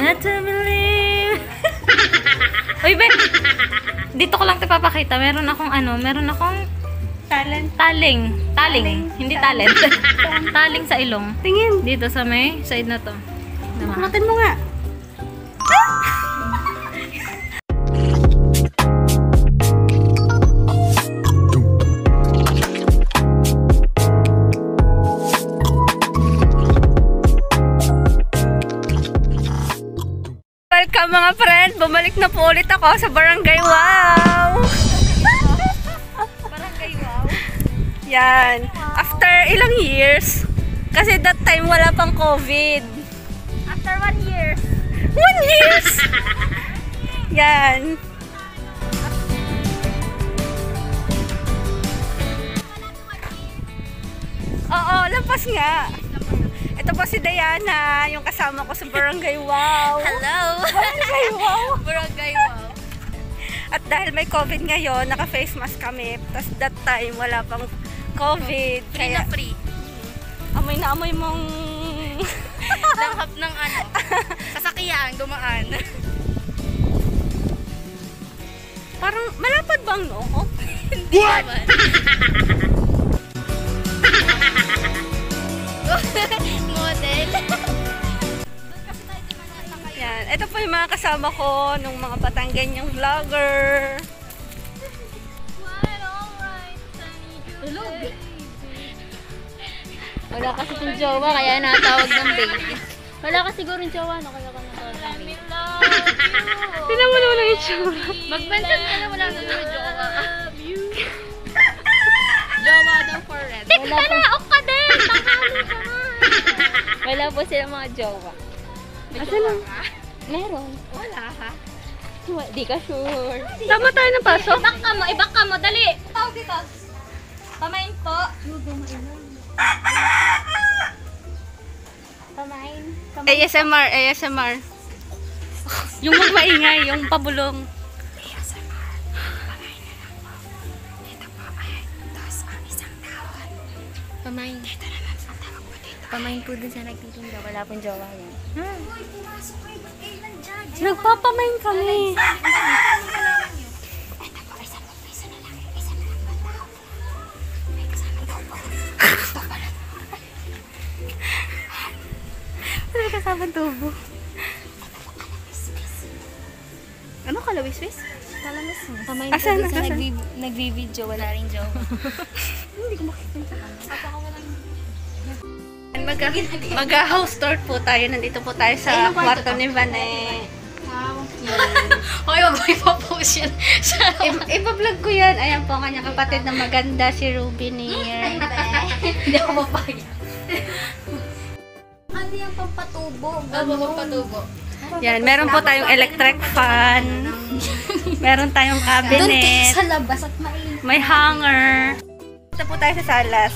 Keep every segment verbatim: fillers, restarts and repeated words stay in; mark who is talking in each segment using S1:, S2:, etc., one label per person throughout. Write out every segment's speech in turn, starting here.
S1: Not to believe. Uy, be! Dito ko lang ito papakita. Meron akong ano, meron akong
S2: Talent.
S1: taling. Taling.
S2: Taling.
S1: Hindi talent. Taling sa ilong.
S2: Tingin.
S1: Dito sa may side na to.
S2: Buklatin mo nga. Welcome mga friend! Bumalik na po ulit ako sa Barangay Wow!
S1: Barangay Wow?
S2: Yan. After ilang years, kasi that time wala pang COVID.
S1: After one year.
S2: One years! Yan. Oo, lampas nga. Ito po si Diana, yung kasama ko sa Barangay Wow.
S1: Hello!
S2: Barangay Wow!
S1: Barangay Wow.
S2: At dahil may COVID ngayon, naka-face mask kami. Tapos that time, wala pang COVID.
S1: Free
S2: Kaya,
S1: na free.
S2: amoy na amoy mong...
S1: Langhap ng ano, sasakyan, dumaan.
S2: Parang malapad bang no?
S1: Hindi naman. Model.
S2: Yan. Ito po yung mga kasama ko nung mga Batangganyang vlogger.
S1: Tulog. Wala kasi yung jowa, kaya natawag ng baby. Wala kasi siguro yung jowa, no? Kaya ka natawag ng baby.
S2: Tinan mo naman ang itsura.
S1: Magbansan ka na, wala na yung jowa. Jowa daw for red. Wala po. Tanaok ka din! Tanghali ka na! Wala po sila mga jowa. May
S2: Asa
S1: jowa
S2: lang?
S1: ka? Meron. Wala ha? Di ka sure.
S2: Tama tayo ng pasok.
S1: Ibak ka mo, ibak ka mo, dali! Tawag dito. Pamain po. Pamain.
S2: A S M R, A S M R. Yung magmaingay, yung pabulong.
S1: A S M R. Pamain na lang po. Dito po ay dos ang isang tawad. Pamain. Dito naman ang tawag po dito. Pamain po dun sa nagtitinda. Wala pong jowa yan.
S2: Hmm.
S1: Uy, pumasok kayo. Ba't kayo nandiyan?
S2: Nagpapamain kami.
S1: Ito po, isang po piso na lang. Isa na lang po tawad. May kasama daw po.
S2: Ano kasama tubo? Ano kalawis-wis?
S1: Talamas mo. Pamain
S2: Asan?
S1: po dun sa
S2: Asan?
S1: nagbi- nagbi-video. Wala rin jowa.
S2: Hindi ko makikita. Mag Mag-house tour po tayo. Nandito po tayo sa kwarto ni Vane.
S1: Hoy, wag mo ipapost yan.
S2: I- Iba-vlog ko yan. Ayan po ang kanyang kapatid na maganda, si Ruby Nier.
S1: Hindi ako mapayag.
S3: Ano yung pampatubo?
S1: Ano mo patubo?
S2: Yan, meron po tayong electric fan. Meron tayong
S3: Doon kayo
S2: cabinet.
S3: sa labas at mainit.
S2: May hanger. Dito po tayo sa salas.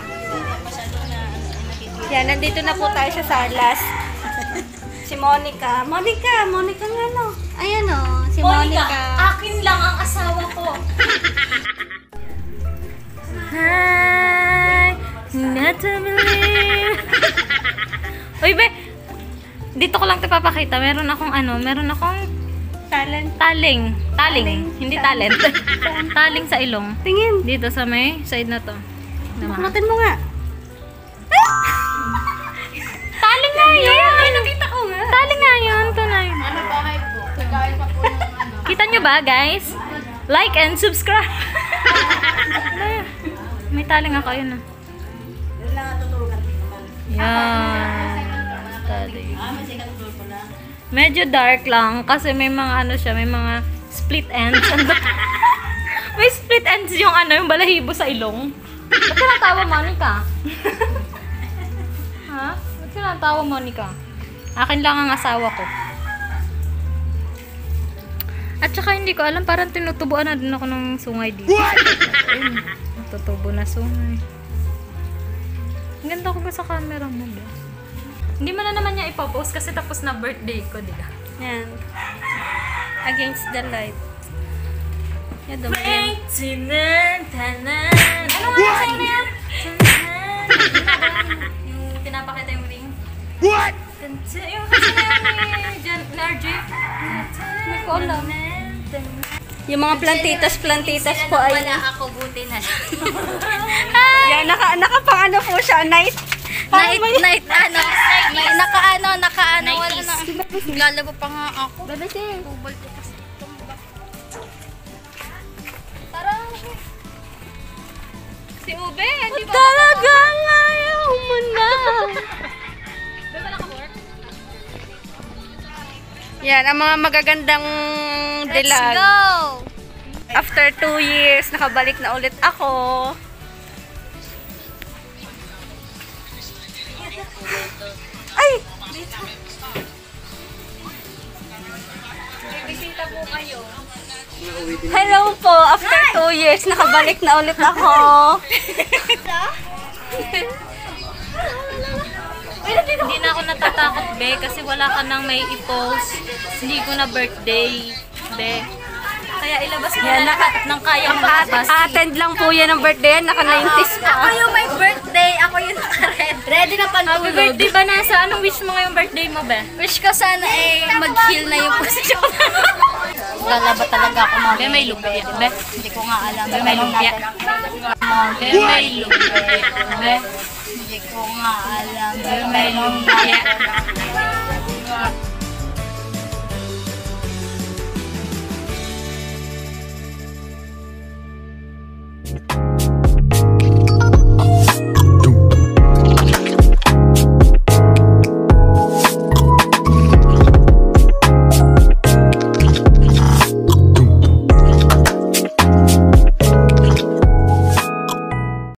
S2: Yan, nandito na po tayo sa salas. Si Monica. Monica, Monica nga no. Ayan o, si Monica.
S3: Akin lang ang asawa ko.
S1: Hi! Not to believe. Uy, be! Dito ko lang ito papakita. Meron akong ano, meron akong
S2: Talent.
S1: taling. Taling.
S2: Taling.
S1: Hindi talent. Taling sa ilong.
S2: Tingin.
S1: Dito sa may side na to. Naman.
S2: Buklatin mo nga.
S1: Taling nga yun!
S2: Ay, nakita ko nga.
S1: Taling nga yun. Ito na yun.
S3: Ano ba kayo po? Kagaya pa po ng ano.
S1: Kita nyo ba, guys? Like and subscribe. May taling ako yun ah. Yan. Taling. Medyo dark lang kasi may mga ano siya, may mga split ends. May split ends yung ano, yung balahibo sa ilong. Ba't ka natawa, Monica? Ha? Ba't ka natawa, Monica? Akin lang ang asawa ko. At saka hindi ko alam, parang tinutubuan na din ako ng sungay dito. Ayun, tutubo na sungay. Ang ganda ko ba sa camera mo ba? Hindi mo na naman niya ipopost kasi tapos na birthday ko, di ba?
S2: Yan. Against the light. Yan, dami yan.
S1: Tinan, tanan. Ano nga sa'yo na yan? Tanan. Yung pinapakita yung ring.
S4: What?
S1: Yung kasi na yun ni Jan, ni R J.
S2: Hindi ko alam. Yung mga plantitas-plantitas po ay...
S3: Wala ako, buti na lang.
S2: Yan, naka, nakapang ano po siya, night.
S3: Night, night, ano, may, naka ano, naka ano, wala na. Lalabo pa nga ako.
S2: Bebe, si.
S3: Tubol ko kasi. Tara.
S1: Si Ube, hindi ba?
S2: Talagang ayaw mo na.
S1: Bebe, naka-work?
S2: Yan, ang mga magagandang
S3: Let's
S2: dilag.
S3: go!
S2: After two years, nakabalik na ulit ako. Ay!
S1: Bisita po kayo.
S2: Hello po! After two years, nakabalik na ulit ako.
S1: Hindi na ako natatakot, be, kasi wala ka nang may i-post. Hindi ko na birthday, be. Kaya ilabas mo
S2: Yan,
S1: na lahat ng kaya mo
S2: At,
S1: labas.
S2: attend lang po yan ng birthday. Naka-nineties
S3: Ako
S2: pa.
S3: yung may birthday, ako yung naka-red. Ready na
S1: Happy
S3: pantulog.
S1: birthday, Vanessa. Anong wish mo ngayong birthday mo, be?
S3: Wish ko sana eh, mag-heal na yung posisyon. Lalaba talaga ako mga
S1: Be, may lumpia, be.
S3: Hindi ko nga alam.
S1: Be, may lumpia. Be, may lumpia. Be,
S3: Hindi ko nga alam.
S1: be, may lumpia.